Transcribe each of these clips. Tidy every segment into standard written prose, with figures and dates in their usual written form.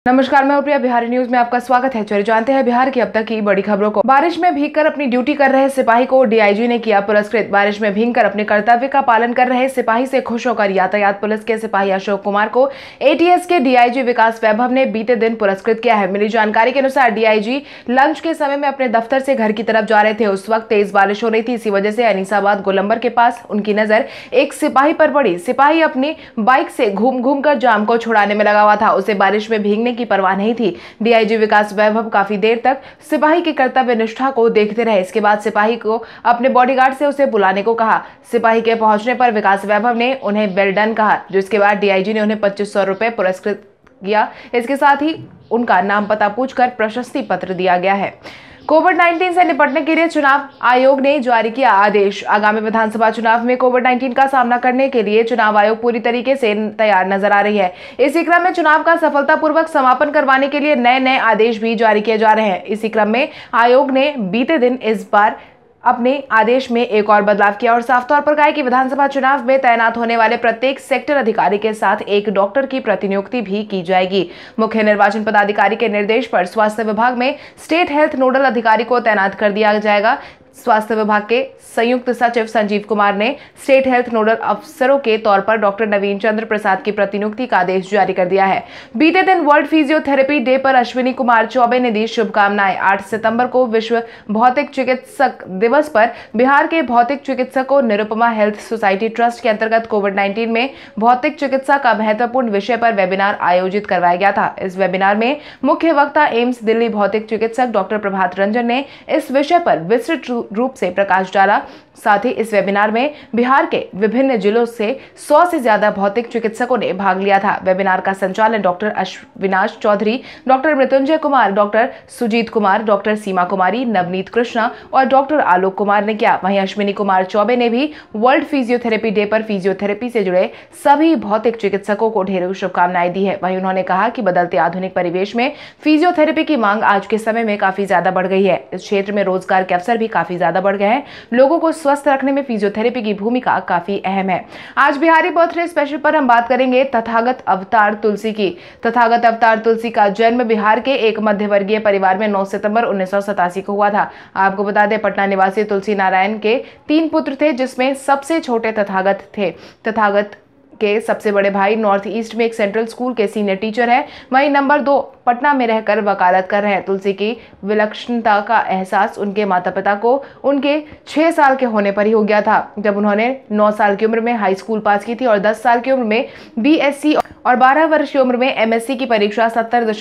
नमस्कार, मैं प्रिया। बिहारी न्यूज में आपका स्वागत है। चलिए जानते हैं बिहार की अब तक की बड़ी खबरों को। बारिश में भीगकर अपनी ड्यूटी कर रहे सिपाही को डीआईजी ने किया पुरस्कृत। बारिश में भीगकर अपने कर्तव्य का पालन कर रहे सिपाही से खुश होकर यातायात पुलिस के सिपाही अशोक कुमार को एटीएस के डीआईजी विकास वैभव ने बीते दिन पुरस्कृत किया है। मिली जानकारी के अनुसार डीआईजी लंच के समय में अपने दफ्तर से घर की तरफ जा रहे थे। उस वक्त तेज बारिश हो रही थी। इसी वजह से अनीसाबाद गोलंबर के पास उनकी नजर एक सिपाही पर पड़ी। सिपाही अपनी बाइक से घूम घूम कर जाम को छुड़ाने में लगा हुआ था। उसे बारिश में भीगने की परवाह नहीं थी। डीआईजी विकास वैभव काफी देर तक सिपाही की कर्तव्य निष्ठा को देखते रहे। इसके बाद सिपाही को अपने बॉडीगार्ड से उसे बुलाने को कहा। सिपाही के पहुंचने पर विकास वैभव ने उन्हें वेल डन कहा, जिसके बाद डीआईजी ने उन्हें 2500 रुपए पुरस्कृत किया। इसके साथ ही उनका नाम पता पूछकर प्रशस्ति पत्र दिया गया है। कोविड-19 से निपटने के लिए चुनाव आयोग ने जारी किया आदेश। आगामी विधानसभा चुनाव में कोविड-19 का सामना करने के लिए चुनाव आयोग पूरी तरीके से तैयार नजर आ रही है। इसी क्रम में चुनाव का सफलतापूर्वक समापन करवाने के लिए नए आदेश भी जारी किए जा रहे हैं। इसी क्रम में आयोग ने बीते दिन इस बार अपने आदेश में एक और बदलाव किया और साफ तौर पर कहा कि विधानसभा चुनाव में तैनात होने वाले प्रत्येक सेक्टर अधिकारी के साथ एक डॉक्टर की प्रतिनियुक्ति भी की जाएगी। मुख्य निर्वाचन पदाधिकारी के निर्देश पर स्वास्थ्य विभाग में स्टेट हेल्थ नोडल अधिकारी को तैनात कर दिया जाएगा। स्वास्थ्य विभाग के संयुक्त सचिव संजीव कुमार ने स्टेट हेल्थ नोडल अफसरों के तौर पर डॉक्टर नवीन चंद्र प्रसाद की प्रतिनियुक्ति का आदेश जारी कर दिया है। बीते दिन वर्ल्ड फिजियोथेरेपी डे पर अश्विनी कुमार चौबे ने दी शुभकामनाएं। 8 सितंबर को विश्व भौतिक चिकित्सक दिवस पर बिहार के भौतिक चिकित्सकों निरुपमा हेल्थ सोसाइटी ट्रस्ट के अंतर्गत कोविड-19 में भौतिक चिकित्सा का महत्वपूर्ण विषय पर वेबिनार आयोजित करवाया गया था। इस वेबिनार में मुख्य वक्ता एम्स दिल्ली भौतिक चिकित्सक डॉक्टर प्रभात रंजन ने इस विषय पर विस्तृत रूप से प्रकाश डाला। साथ ही इस वेबिनार में बिहार के विभिन्न जिलों से 100 से ज्यादा भौतिक चिकित्सकों ने भाग लिया था। वेबिनार का संचालन doctor Avinash Chaudhary, doctor Mrityunjay Kumar, doctor Sujit Kumar, doctor Seema Kumari, Navneet Krishna और डॉक्टर आलोक कुमार ने किया। वहीं अश्विनी कुमार चौबे ने भी वर्ल्ड फिजियोथेरेपी डे पर फिजियोथेरेपी से जुड़े सभी भौतिक चिकित्सकों को ढेरों शुभकामनाएं दी है। वहीं उन्होंने कहा कि बदलते आधुनिक परिवेश में फिजियोथेरेपी की मांग आज के समय में काफी ज्यादा बढ़ गई है। इस क्षेत्र में रोजगार के अवसर भी काफी ज्यादा बढ़ गए हैं। लोगों को स्वस्थ रखने में फिजियोथेरेपी की भूमिका काफी अहम है। आज बिहारी बर्थडे स्पेशल पर हम बात करेंगे तथागत अवतार तुलसी की। तथागत अवतार तुलसी का जन्म बिहार के एक मध्यवर्गीय परिवार में 9 सितंबर 1987 को हुआ था। आपको बता दें, पटना निवासी तुलसी नारायण के 3 पुत्र थे, जिसमें सबसे छोटे तथागत थे। तथागत के सबसे बड़े भाई नॉर्थ ईस्ट में एक सेंट्रल स्कूल के सीनियर टीचर हैं। वहीं नंबर 2 पटना में रहकर वकालत कर रहे हैं। तुलसी की विलक्षणता का एहसास उनके माता पिता को उनके 6 साल के होने पर ही हो गया था, जब उन्होंने 9 साल की उम्र में हाई स्कूल पास की थी और 10 साल की उम्र में बीएससी और 12 वर्ष की उम्र में एमएससी की परीक्षा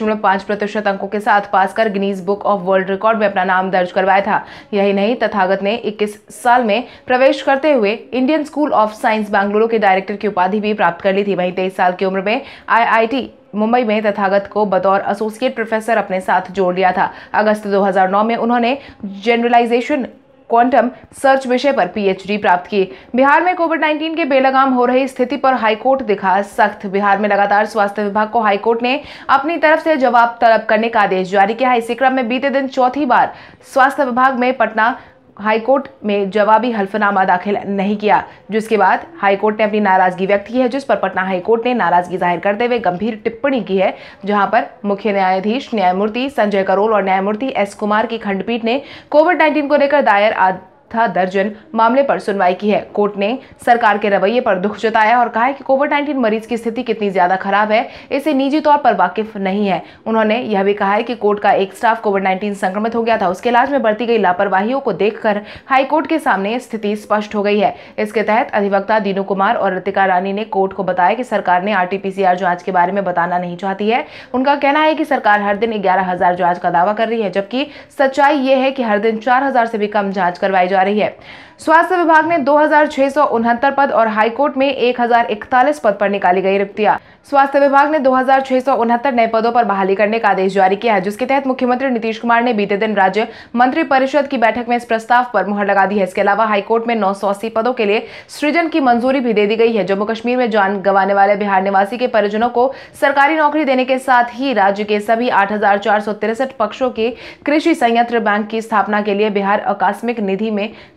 70.5% अंकों के साथ पास कर Guinness book of world record में अपना नाम दर्ज करवाया था। यही नहीं, तथागत ने 21 साल में प्रवेश करते हुए Indian school of science Bengaluru के डायरेक्टर की उपाधि भी प्राप्त कर ली थी। वहीं 23 साल की उम्र में आईआईटी मुंबई में तथागत को बतौर एसोसिएट प्रोफेसर अपने साथ जोड़ लिया था। अगस्त 2009 में उन्होंने जनरलाइजेशन क्वांटम सर्च विषय पर पीएचडी प्राप्त की। बिहार में कोविड-19 के बेलगाम हो रही स्थिति पर हाईकोर्ट दिखा सख्त। बिहार में लगातार स्वास्थ्य विभाग को हाईकोर्ट ने अपनी तरफ से जवाब तलब करने का आदेश जारी किया है। इसी क्रम में बीते दिन चौथी बार स्वास्थ्य विभाग में पटना हाईकोर्ट में जवाबी हल्फनामा दाखिल नहीं किया, जिसके बाद हाईकोर्ट ने अपनी नाराजगी व्यक्त की है, जिस पर पटना हाईकोर्ट ने नाराजगी जाहिर करते हुए गंभीर टिप्पणी की है। जहां पर मुख्य न्यायाधीश न्यायमूर्ति संजय करोल और न्यायमूर्ति एस कुमार की खंडपीठ ने कोविड-19 को लेकर दायर आधा दर्जन मामले पर सुनवाई की है। कोर्ट ने सरकार के रवैये पर दुख जताया और कहा है कि कोविड-19 मरीज की स्थिति कितनी ज्यादा खराब है, इसे निजी तौर पर वाकिफ नहीं है। उन्होंने यह भी कहा है कि कोर्ट का एक स्टाफ कोविड-19 संक्रमित हो गया था। उसके इलाज में बरती गई लापरवाहियों को देखकर हाईकोर्ट के सामने स्थिति स्पष्ट हो गई है। इसके तहत अधिवक्ता दीनू कुमार और ऋतिका रानी ने कोर्ट को बताया कि सरकार ने आरटीपीसीआर जांच के बारे में बताना नहीं चाहती है। उनका कहना है कि सरकार हर दिन 11,000 जांच का दावा कर रही है, जबकि सच्चाई ये है कि हर दिन 4,000 से भी कम जांच करवाई जा रही है। स्वास्थ्य विभाग ने 2669 पद और हाईकोर्ट में 1041 पद पर निकाली गई रिक्तियां। स्वास्थ्य विभाग ने 2669 नए पदों पर बहाली करने का आदेश जारी किया है, जिसके तहत मुख्यमंत्री नीतीश कुमार ने बीते दिन राज्य मंत्रिपरिषद की बैठक में इस प्रस्ताव पर मुहर लगा दी है। इसके अलावा हाईकोर्ट में 980 पदों के लिए सृजन की मंजूरी भी दे दी गई है। जम्मू कश्मीर में जान गंवाने वाले बिहार निवासी के परिजनों को सरकारी नौकरी देने के साथ ही राज्य के सभी 8463 पक्षों के कृषि संयंत्र बैंक की स्थापना के लिए बिहार आकस्मिक निधि में 300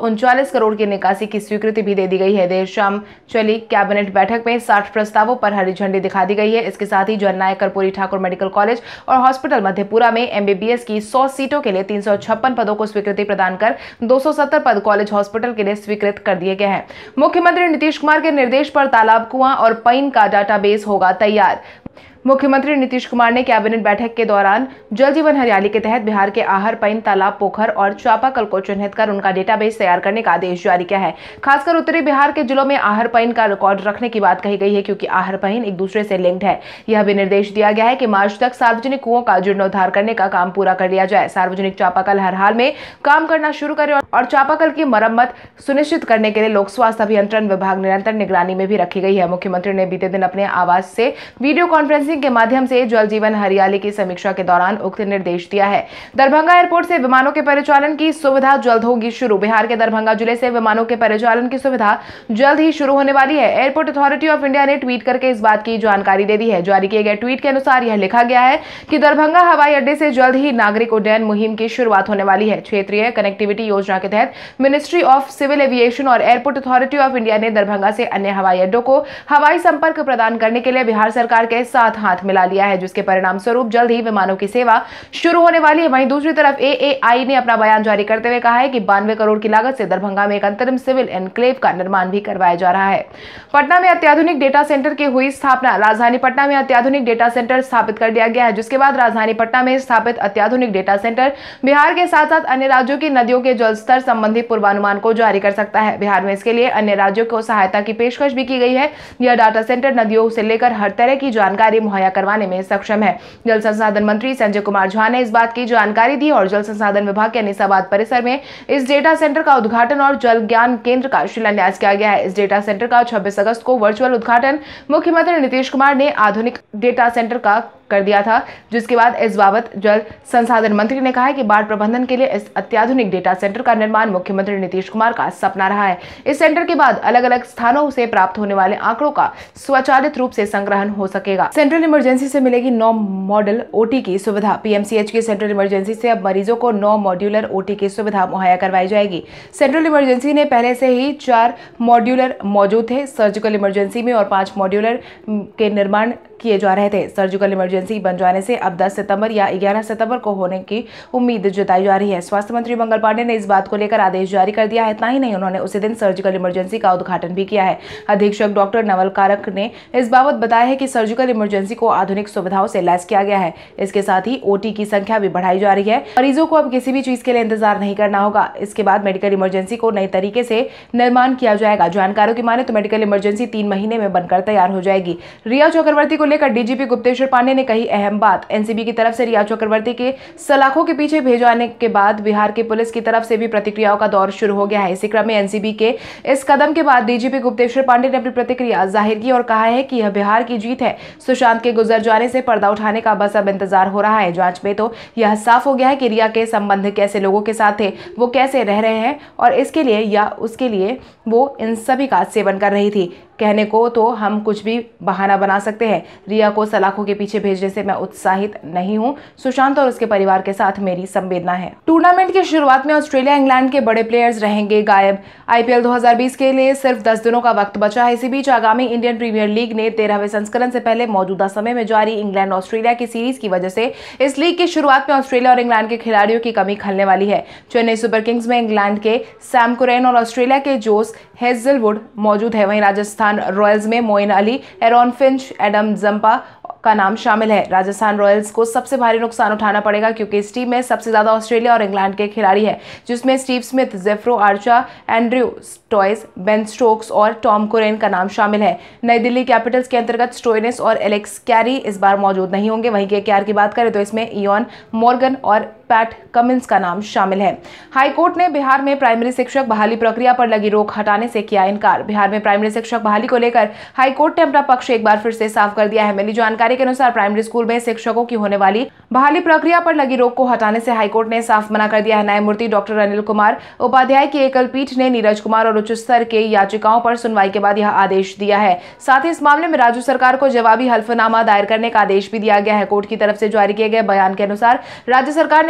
139 करोड़ की निकासी की स्वीकृति भी दे दी गई है। देर शाम चली कैबिनेट बैठक में 60 प्रस्तावों पर हरी झंडी दिखा दी गई है। इसके साथ ही जननायक कर्पूरी ठाकुर मेडिकल कॉलेज और हॉस्पिटल मधेपुरा में MBBS की 100 सीटों के लिए 356 पदों को स्वीकृति प्रदान कर 270 पद कॉलेज हॉस्पिटल के लिए स्वीकृत कर दिए गए हैं। मुख्यमंत्री नीतीश कुमार के निर्देश पर तालाब, कुआं और पईन का डाटाबेस होगा तैयार। मुख्यमंत्री नीतीश कुमार ने कैबिनेट बैठक के दौरान जल जीवन हरियाली के तहत बिहार के आहर, पईन, तालाब, पोखर और चापाकल को चिन्हित कर उनका डेटाबेस तैयार करने का आदेश जारी किया है। खासकर उत्तरी बिहार के जिलों में आहर, पईन का रिकॉर्ड रखने की बात कही गई है, क्योंकि आहर, पईन एक दूसरे से लिंक्ड है। यह भी निर्देश दिया गया है कि मार्च तक सार्वजनिक कुओं का जीर्णोद्धार करने का काम पूरा कर लिया जाए। सार्वजनिक चापाकल हर हाल में काम करना शुरू करें और चापाकल की मरम्मत सुनिश्चित करने के लिए लोक स्वास्थ्य अभियंत्रण विभाग निरंतर निगरानी में भी रखी गई है। मुख्यमंत्री ने बीते दिन अपने आवास से वीडियो कॉन्फ्रेंसिंग के माध्यम से जल जीवन हरियाली की समीक्षा के दौरान उक्त निर्देश दिया है। दरभंगा एयरपोर्ट से विमानों के परिचालन की सुविधा जल्द होगी शुरू। बिहार के दरभंगा जिले से विमानों के परिचालन की सुविधा जल्द ही शुरू होने वाली है। एयरपोर्ट अथॉरिटी ऑफ इंडिया ने ट्वीट करके इस बात की जानकारी दे दी है। जारी किए गए ट्वीट के अनुसार यह लिखा गया है कि दरभंगा हवाई अड्डे से जल्द ही नागरिक उड्डयन मुहिम की शुरुआत होने वाली है। क्षेत्रीय कनेक्टिविटी योजना के तहत मिनिस्ट्री ऑफ सिविल एविएशन और एयरपोर्ट अथॉरिटी ऑफ इंडिया ने दरभंगा से अन्य हवाई अड्डों को हवाई संपर्क प्रदान करने के लिए बिहार सरकार के साथ हाथ मिला लिया है, जिसके परिणाम स्वरूप जल्द ही विमानों की सेवा शुरू होने वाली है। वहीं दूसरी तरफ AAI ने अपना बयान जारी करते हुए कहा है कि 92 करोड़ की लागत से दरभंगा में एक अंतरिम सिविल एनक्लेव का निर्माण भी करवाया जा रहा है। पटना में अत्याधुनिक डेटा सेंटर की हुई स्थापना। राजधानी पटना में अत्याधुनिक डेटा सेंटर स्थापित कर दिया गया है, जिसके बाद राजधानी पटना में स्थापित अत्याधुनिक डेटा सेंटर बिहार के साथ साथ अन्य राज्यों की नदियों के जल स्तर संबंधी पूर्वानुमान को जारी कर सकता है। बिहार में इसके लिए अन्य राज्यों को सहायता की पेशकश भी की गई है। यह डाटा सेंटर नदियों से लेकर हर तरह की जानकारी मुहैया करवाने में सक्षम है। जल संसाधन मंत्री संजय कुमार झा ने इस बात की जानकारी दी और जल संसाधन विभाग के निजामाबाद परिसर में इस डेटा सेंटर का उद्घाटन और जल ज्ञान केंद्र का शिलान्यास किया गया है। इस डेटा सेंटर का 26 अगस्त को वर्चुअल उद्घाटन मुख्यमंत्री नीतीश कुमार ने आधुनिक डेटा सेंटर का कर दिया था, जिसके बाद इस बाबत जल संसाधन मंत्री ने कहा है कि बाढ़ प्रबंधन के लिए इस अत्याधुनिक डेटा सेंटर का निर्माण मुख्यमंत्री नीतीश कुमार का सपना रहा है। इस सेंटर के बाद अलग अलग स्थानों से प्राप्त होने वाले आंकड़ों का स्वचालित रूप से संग्रहण हो सकेगा। सेंट्रल इमरजेंसी से मिलेगी 9 मॉडल OT की सुविधा। PMCH की सेंट्रल इमरजेंसी से अब मरीजों को 9 मॉड्यूलर OT की सुविधा मुहैया करवाई जाएगी। सेंट्रल इमरजेंसी ने पहले से ही 4 मॉड्यूलर मौजूद थे। सर्जिकल इमरजेंसी में और 5 मॉड्यूलर के निर्माण किए जा रहे थे। सर्जिकल इमरजेंसी बन जाने से अब 10 सितंबर या 11 सितंबर को होने की उम्मीद जताई जा रही है। स्वास्थ्य मंत्री मंगल पांडे ने इस बात को लेकर आदेश जारी कर दिया है। इतना ही नहीं, उन्होंने उसी दिन सर्जिकल इमरजेंसी का उद्घाटन भी किया है। अधीक्षक डॉक्टर नवल कारक ने इस बाबत बताया है कि सर्जिकल इमरजेंसी को आधुनिक सुविधाओं से लैस किया गया है। इसके साथ ही OT की संख्या भी बढ़ाई जा रही है। मरीजों को अब किसी भी चीज के लिए इंतजार नहीं करना होगा। इसके बाद मेडिकल इमरजेंसी को नई तरीके से निर्माण किया जाएगा। जानकारों की माने तो मेडिकल इमरजेंसी 3 महीने में बनकर तैयार हो जाएगी। रिया चक्रवर्ती को लेकर DGP गुप्तेश्वर पांडे ने कही अहम बात। NCB की तरफ से रिया चक्रवर्ती के सलाखों के पीछे भेजाने के बाद बिहार की पुलिस की तरफ से भी प्रतिक्रियाओं का दौर शुरू हो गया है। इसी क्रम में NCB के इस कदम के बाद DGP गुप्तेश्वर पांडे ने अपनी प्रतिक्रिया जाहिर की और कहा है कि यह बिहार की जीत है। सुशांत के गुजर जाने से पर्दा उठाने का बस अब इंतजार हो रहा है। जांच में तो यह साफ हो गया है कि रिया के संबंध कैसे लोगों के साथ थे, वो कैसे रह रहे हैं और इसके लिए या उसके लिए वो इन सभी का सेवन कर रही थी। कहने को तो हम कुछ भी बहाना बना सकते हैं। रिया को सलाखों के पीछे भेजने से मैं उत्साहित नहीं हूं। सुशांत और उसके परिवार के साथ मेरी संवेदना है। टूर्नामेंट की शुरुआत में ऑस्ट्रेलिया इंग्लैंड के बड़े प्लेयर्स रहेंगे गायब। IPL 2020 के लिए सिर्फ 10 दिनों का वक्त बचा है। इसी बीच आगामी इंडियन प्रीमियर लीग ने 13वें संस्करण से पहले मौजूदा समय में जारी इंग्लैंड ऑस्ट्रेलिया की सीरीज की वजह से इस लीग की शुरुआत में ऑस्ट्रेलिया और इंग्लैंड के खिलाड़ियों की कमी खलने वाली है। चेन्नई सुपर किंग्स में इंग्लैंड के सैम कुरैन और ऑस्ट्रेलिया के जोस हेजलवुड मौजूद है। वहीं राजस्थान रॉयल्स में Moeen Ali, Aaron Finch, Adam Zampa का नाम शामिल है। राजस्थान रॉयल्स को सबसे भारी नुकसान उठाना पड़ेगा, क्योंकि इस टीम में सबसे ज्यादा ऑस्ट्रेलिया और इंग्लैंड के खिलाड़ी हैं, जिसमें Steve Smith, Jofra Archer, Andrew Stoinis, Ben Stokes और टॉम कुरेन का नाम शामिल है। नई दिल्ली कैपिटल्स के अंतर्गत स्टोइनिस और एलेक्स कैरी इस बार मौजूद नहीं होंगे। वहीं KKR की बात करें तो इसमें इयॉन मॉर्गन और पैट कमिंस का नाम शामिल है। हाईकोर्ट ने बिहार में प्राइमरी शिक्षक बहाली प्रक्रिया पर लगी रोक हटाने से किया इनकार। बिहार में प्राइमरी शिक्षक बहाली को लेकर हाईकोर्ट ने अपना पक्ष एक बार फिर से साफ कर दिया है। मिली जानकारी के अनुसार प्राइमरी स्कूल में शिक्षकों की होने वाली बहाली प्रक्रिया पर लगी रोक को हटाने से हाईकोर्ट ने साफ मना कर दिया है। न्यायमूर्ति डॉक्टर अनिल कुमार उपाध्याय की एकल पीठ ने नीरज कुमार और उच्च स्तर के याचिकाओं पर सुनवाई के बाद यह आदेश दिया है। साथ ही इस मामले में राज्य सरकार को जवाबी हल्फनामा दायर करने का आदेश भी दिया गया है। कोर्ट की तरफ से जारी किए गए बयान के अनुसार राज्य सरकार ने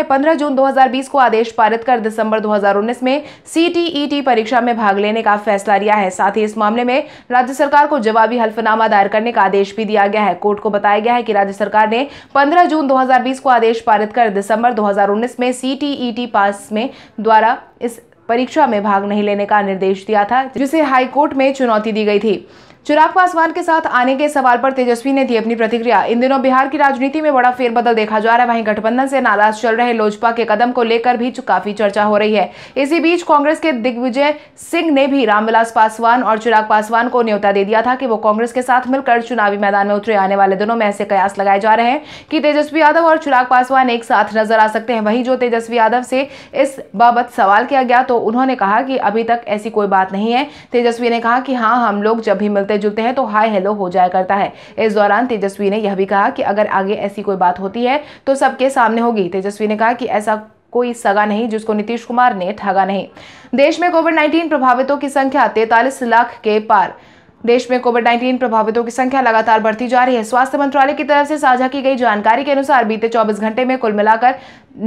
15 जून 2020 को आदेश पारित कर दिसंबर 2019 में CTET परीक्षा में भाग लेने का फैसला लिया है। साथ ही इस मामले में राज्य सरकार को जवाबी हल्फनामा दायर करने का आदेश भी दिया गया है। कोर्ट को बताया गया है कि राज्य सरकार ने 15 जून 2020 को आदेश पारित कर दिसंबर 2019 में CTET पास में द्वारा इस परीक्षा में भाग नहीं लेने का निर्देश दिया था, जिसे हाई कोर्ट में चुनौती दी गई थी। चिराग पासवान के साथ आने के सवाल पर तेजस्वी ने दी अपनी प्रतिक्रिया। इन दिनों बिहार की राजनीति में बड़ा फेरबदल देखा जा रहा है। वहीं गठबंधन से नाराज चल रहे लोजपा के कदम को लेकर भी काफी चर्चा हो रही है। इसी बीच कांग्रेस के दिग्विजय सिंह ने भी रामविलास पासवान और चिराग पासवान को न्योता दे दिया था कि वो कांग्रेस के साथ मिलकर चुनावी मैदान में उतरे। आने वाले दिनों में ऐसे कयास लगाए जा रहे हैं कि तेजस्वी यादव और चिराग पासवान एक साथ नजर आ सकते हैं। वहीं जो तेजस्वी यादव से इस बाबत सवाल किया गया तो उन्होंने कहा कि अभी तक ऐसी कोई बात नहीं है। तेजस्वी ने कहा कि हाँ, हम लोग जब भी मिलते जुलते हैं तो हाय हेलो हो जाया करता है। इस दौरान तेजस्वी ने यह भी कहा कि अगर आगे ऐसी कोई बात होती है तो सबके सामने होगी। तेजस्वी ने कहा कि ऐसा कोई सगा नहीं जिसको नीतीश कुमार ने ठगा नहीं। देश में कोविड-19 प्रभावितों की संख्या 43 लाख के पार। देश में कोविड-19 प्रभावितों की संख्या लगातार बढ़ती जा रही है। स्वास्थ्य मंत्रालय की तरफ से साझा की गई जानकारी के अनुसार बीते 24 घंटे में कुल मिलाकर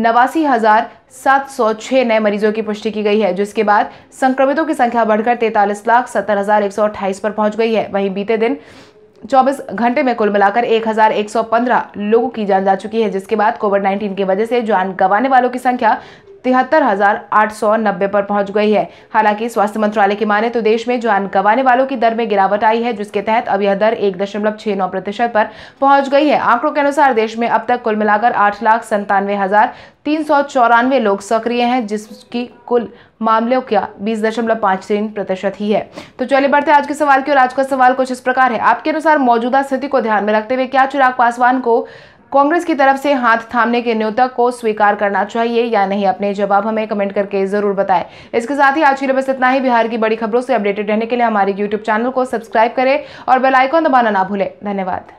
89,706 नए मरीजों की पुष्टि की गई है, जिसके बाद संक्रमितों की संख्या बढ़कर 43,70,128 पर पहुंच गई है। वहीं बीते दिन 24 घंटे में कुल मिलाकर 1,115 लोगों की जान जा चुकी है, जिसके बाद कोविड-19 की वजह से जान गंवाने वालों की संख्या 73,890 पर पहुंच गई है। हालांकि स्वास्थ्य मंत्रालय की माने तो देश में जान गंवाने वालों की दर में गिरावट आई है, जिसके तहत अब यह दर 1.69% पर पहुंच गई है। आंकड़ों के अनुसार देश में अब तक कुल मिलाकर 8,97,394 लोग सक्रिय हैं, जिसकी कुल मामलों का 20.53% ही है। तो चलिए बढ़ते आज के सवाल की ओर। आज का सवाल कुछ इस प्रकार है। आपके अनुसार मौजूदा स्थिति को ध्यान में रखते हुए क्या चिराग पासवान को कांग्रेस की तरफ से हाथ थामने के न्योता को स्वीकार करना चाहिए या नहीं? अपने जवाब हमें कमेंट करके जरूर बताएं। इसके साथ ही आज के लिए बस इतना ही। बिहार की बड़ी खबरों से अपडेटेड रहने के लिए हमारे YouTube चैनल को सब्सक्राइब करें और बेल आइकन दबाना ना भूलें। धन्यवाद।